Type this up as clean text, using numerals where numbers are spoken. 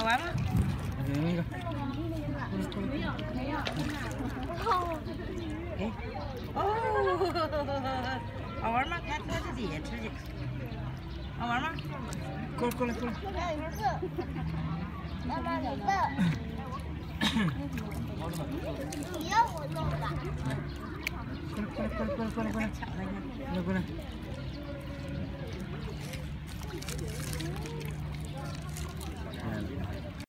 好玩吗？ 那个。 哎，哦，好玩吗？他自己也吃去。好玩吗？ 过来。 妈妈，你的。你要我弄的。 过来。